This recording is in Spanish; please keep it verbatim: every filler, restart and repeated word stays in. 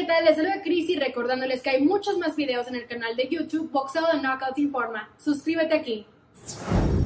tal? Les saluda Cris y recordándoles que hay muchos más videos en el canal de YouTube Boxeo de Knockout Informa. Suscríbete aquí.